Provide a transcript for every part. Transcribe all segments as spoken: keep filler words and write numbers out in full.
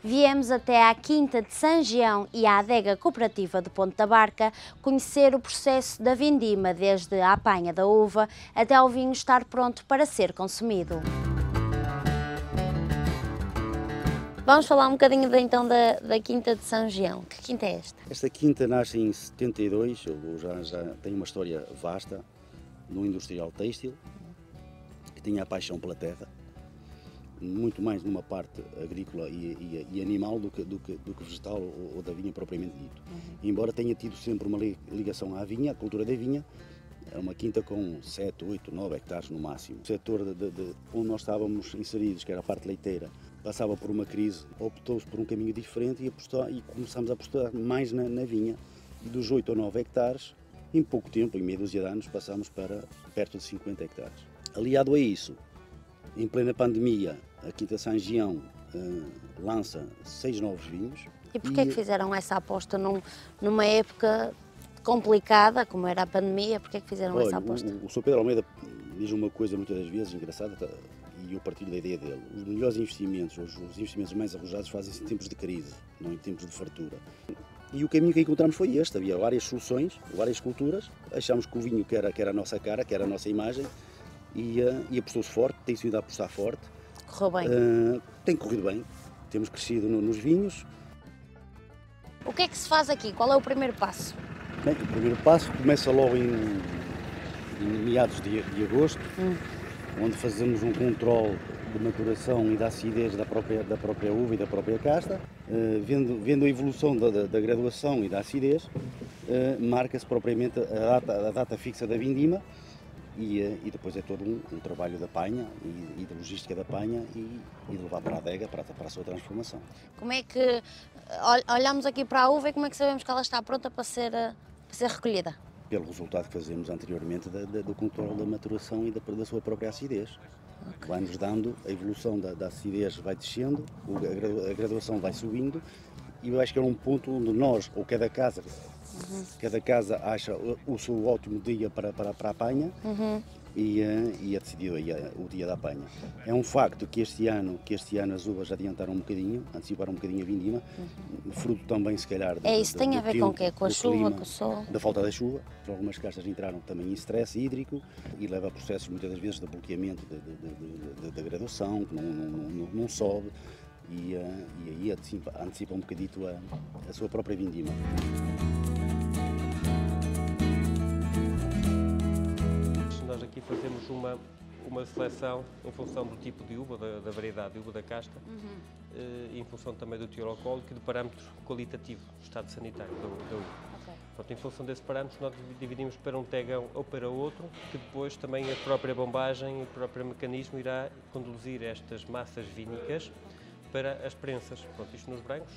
Viemos até à Quinta de Sangião e à adega cooperativa de Ponta Barca conhecer o processo da vindima, desde a apanha da uva até ao vinho estar pronto para ser consumido. Vamos falar um bocadinho de, então da, da Quinta de Sangião. Que quinta é esta? Esta quinta nasce em setenta e dois, já, já tem uma história vasta no industrial têxtil, que tinha a paixão pela terra, muito mais numa parte agrícola e, e, e animal do que, do, que, do que vegetal ou, ou da vinha propriamente dito. Uhum. Embora tenha tido sempre uma ligação à vinha, à cultura da vinha, é uma quinta com sete, oito, nove hectares no máximo. O setor de, de, de, onde nós estávamos inseridos, que era a parte leiteira, passava por uma crise, optou-se por um caminho diferente e, apostou, e começámos a apostar mais na, na vinha. E dos oito ou nove hectares, em pouco tempo, em meia dúzia de anos, passámos para perto de cinquenta hectares. Aliado a isso, em plena pandemia, a Quinta Sangião uh, lança seis novos vinhos. E porquê e... que fizeram essa aposta num, numa época complicada, como era a pandemia? Porquê que fizeram Olha, essa aposta? O, o senhor Pedro Almeida diz uma coisa muitas das vezes engraçada, e eu partilho da ideia dele. Os melhores investimentos, os, os investimentos mais arrojados fazem-se em tempos de crise, não em tempos de fartura. E o caminho que encontramos foi este. Havia várias soluções, várias culturas. Achámos que o vinho que era, que era a nossa cara, que era a nossa imagem, e, uh, e apostou-se forte, tem-se vindo a apostar forte. Correu bem? Uh, tem corrido bem. Temos crescido no, nos vinhos. O que é que se faz aqui? Qual é o primeiro passo? Bem, o primeiro passo começa logo em, em meados de, de agosto, hum. onde fazemos um controle de maturação e da acidez da própria, da própria uva e da própria casta. Uh, vendo, vendo a evolução da, da, da graduação e da acidez, uh, marca-se propriamente a data, a data fixa da vindima e, uh, e depois é todo um, um trabalho da apanha e, e da logística da apanha e, e de levar para a adega para, para a sua transformação. Como é que olhamos aqui para a uva e como é que sabemos que ela está pronta para ser, para ser recolhida? Pelo resultado que fazemos anteriormente da, da, do controle da maturação e da, da sua própria acidez. Okay. Vai-nos dando, a evolução da, da acidez vai descendo, a graduação vai subindo e eu acho que é um ponto onde nós, ou cada casa, uhum. cada casa acha o, o seu ótimo dia para, para, para a apanha uhum. e, e é decidido aí o dia da apanha. É um facto que este ano, que este ano as uvas adiantaram um bocadinho, anteciparam um bocadinho a vindima, uhum. fruto também se calhar... Do, é isso, do, tem do a ver tempo, com o quê? Com a chuva, clima, com o sol? Da falta da chuva. Algumas castas entraram também em stress hídrico e leva a processos muitas das vezes de bloqueamento da graduação, que não, não, não, não sobe e, uh, e aí antecipa, antecipa um bocadito a, a sua própria vindima. Nós aqui fazemos uma, uma seleção em função do tipo de uva, da, da variedade de uva da casta, uhum. e em função também do teor alcoólico e do parâmetro qualitativo, do estado sanitário da, da uva. Okay. Pronto, em função desse parâmetro nós dividimos para um tegão ou para outro, que depois também a própria bombagem e o próprio mecanismo irá conduzir estas massas vínicas para as prensas. Pronto, isto nos brancos,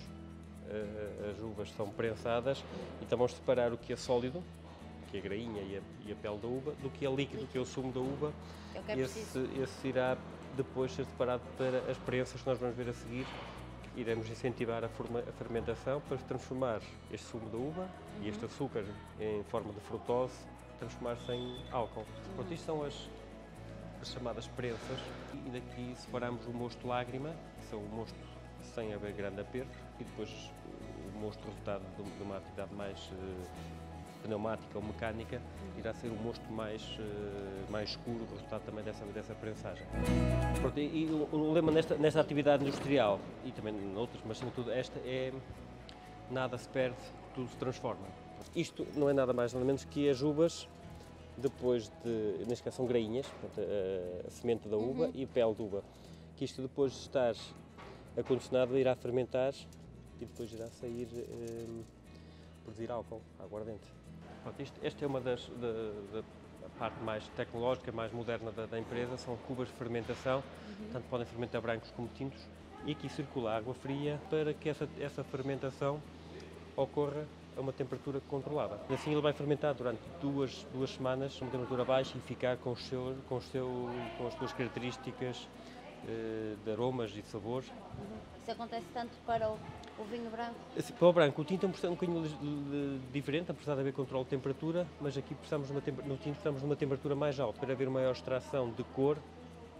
as uvas são prensadas e então vamos separar o que é sólido, que é a grainha e a, e a pele da uva, do que é líquido, que é o sumo da uva. É o que é esse, esse irá depois ser separado para as prensas que nós vamos ver a seguir. Iremos incentivar a, forma, a fermentação para transformar este sumo da uva uhum. e este açúcar em forma de frutose, transformar-se em álcool. Uhum. Pronto, isto são as, as chamadas prensas e daqui separamos o mosto lágrima, que são o mosto sem haver grande aperto, e depois o mosto resultado de, de uma atividade mais uh, pneumática ou mecânica, irá ser o mosto mais, uh, mais escuro, resultado também dessa, dessa prensagem. Pronto, e, e o, o lema nesta, nesta atividade industrial, e também noutras, mas sobretudo esta, é nada se perde, tudo se transforma. Isto não é nada mais nada menos que as uvas, depois de, neste caso são grainhas, portanto, a, a semente da uva uhum. e a pele da uva, que isto depois de estar acondicionado irá fermentar e depois irá sair, um, produzir álcool, aguardente. Pronto, isto, esta é uma das, da, da parte mais tecnológica, mais moderna da, da empresa, são cubas de fermentação, uhum. tanto podem fermentar brancos como tintos, e aqui circula água fria para que essa, essa fermentação ocorra a uma temperatura controlada. E assim ele vai fermentar durante duas, duas semanas a uma temperatura baixa e ficar com, os seu, com, os seu, com as suas características eh, de aromas e de sabores. Uhum. Isso acontece tanto para o, o vinho branco? Assim, para o branco, o tinto é um processo um bocadinho diferente, apesar de haver controle de temperatura, mas aqui precisamos de uma, no tinto precisamos de uma temperatura mais alta para haver uma maior extração de cor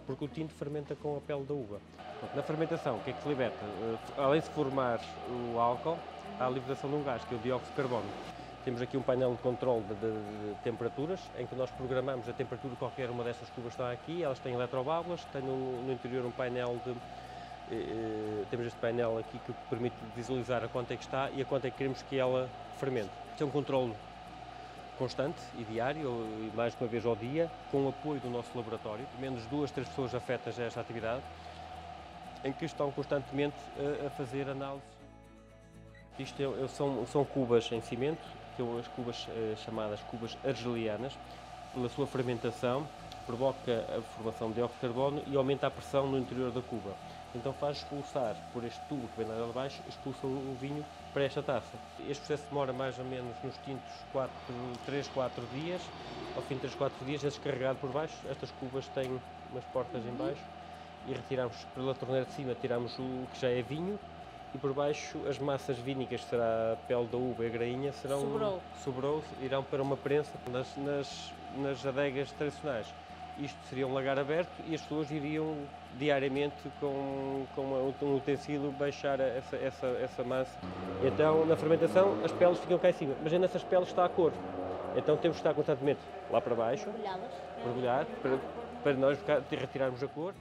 porque o tinto fermenta com a pele da uva. Na fermentação, o que é que se liberta? Além de se formar o álcool, há a liberação de um gás, que é o dióxido de carbono. Temos aqui um painel de controle de, de, de temperaturas, em que nós programamos a temperatura de qualquer uma destas cubas que está aqui. Elas têm eletroválvulas, tem no, no interior um painel de... Eh, temos este painel aqui que permite visualizar a quanto é que está e a quanto é que queremos que ela fermente. Isto é um controle constante e diário, e mais de uma vez ao dia, com o apoio do nosso laboratório. Menos duas, três pessoas afetas a esta atividade, em que estão constantemente a, a fazer análise. Isto é, são, são cubas em cimento, que são as cubas eh, chamadas cubas argelianas. Pela sua fermentação, provoca a formação de dióxido de carbono e aumenta a pressão no interior da cuba. Então faz expulsar, por este tubo que vem lá de baixo, expulsa o vinho para esta taça. Este processo demora mais ou menos nos tintos três, quatro dias. Ao fim de três, quatro dias é descarregado por baixo. Estas cubas têm umas portas em baixo e retiramos pela torneira de cima, tiramos o que já é vinho e por baixo as massas vínicas, que será a pele da uva e a grainha, serão, sobrou. sobrou, irão para uma prensa nas, nas, nas adegas tradicionais. Isto seria um lagar aberto e as pessoas iriam diariamente com, com um utensílio baixar essa, essa, essa massa. Então, na fermentação, as peles ficam cá em cima, mas nessas peles está a cor. Então temos que estar constantemente lá para baixo, mergulhar, para, para nós retirarmos a cor.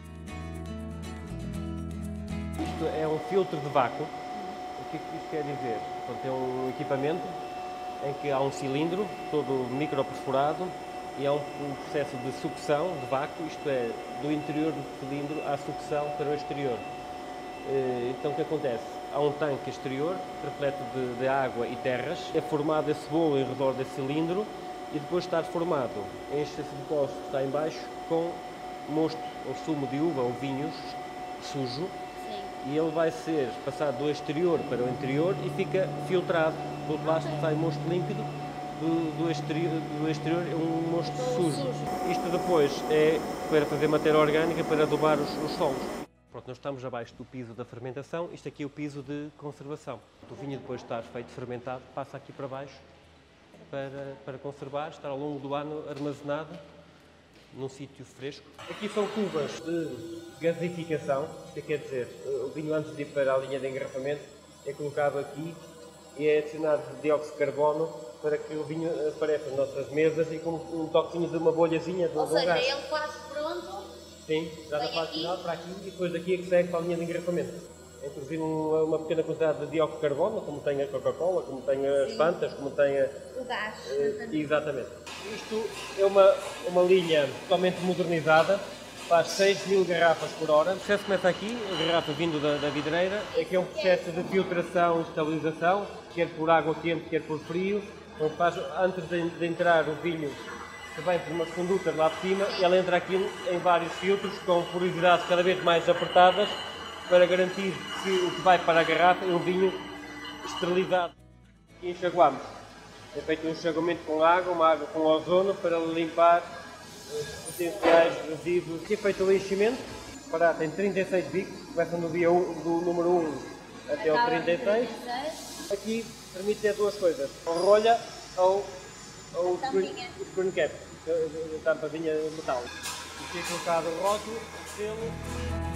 Isto é um filtro de vácuo. O que é que isto quer dizer? Portanto, é um equipamento em que há um cilindro todo microperforado e há um, um processo de sucção de vácuo, isto é, do interior do cilindro há sucção para o exterior. Então o que acontece? Há um tanque exterior repleto de, de água e terras, é formado esse bolo em redor desse cilindro e depois está formado, enche esse depósito que está em baixo com mosto ou sumo de uva ou vinhos sujo. Sim. E ele vai ser passado do exterior para o interior e fica filtrado. Do outro lado sai mosto límpido. Do, do, exterior, do exterior é um mosto sujo. sujo. Isto depois é para fazer matéria orgânica, para adubar os, os solos. Pronto, nós estamos abaixo do piso da fermentação, isto aqui é o piso de conservação. O vinho, depois de estar feito fermentado, passa aqui para baixo para, para conservar, estar ao longo do ano armazenado num sítio fresco. Aqui são cubas de gasificação, o que quer dizer? O vinho, antes de ir para a linha de engarrafamento, é colocado aqui e é adicionado dióxido de carbono para que o vinho apareça nas nossas mesas e com um toquinho de uma bolhazinha de um Ou seja, gás. ele quase pronto. Sim, já na fase final para aqui e depois daqui é que segue para a linha de engarrafamento. Introduzir uma, uma pequena quantidade de dióxido de carbono, como tem a Coca-Cola, como tem as Sim. Fantas, como tem a... o gás. Uh, exatamente. Isto é uma, uma linha totalmente modernizada, faz seis mil garrafas por hora. O processo começa aqui, a garrafa vindo da, da vidreira. Aqui é um processo de filtração e estabilização, quer por água quente, quer por frio. Então faz, antes de, de entrar o vinho, que vem por umas condutas lá de cima, e ela entra aqui em vários filtros com porosidades cada vez mais apertadas para garantir que o que vai para a garrafa é um vinho esterilizado. E enxaguamos. É feito um enxaguamento com água, uma água com ozono para limpar os potenciais resíduos. Aqui é feito o enchimento. Para, tem trinta e seis bicos, começa no dia um, do número um até ao trinta e seis. Aqui permite ter duas coisas, ou rolha ou, ou o screen cap, a tampazinha de metal. Aqui é colocado o rótulo, o selo.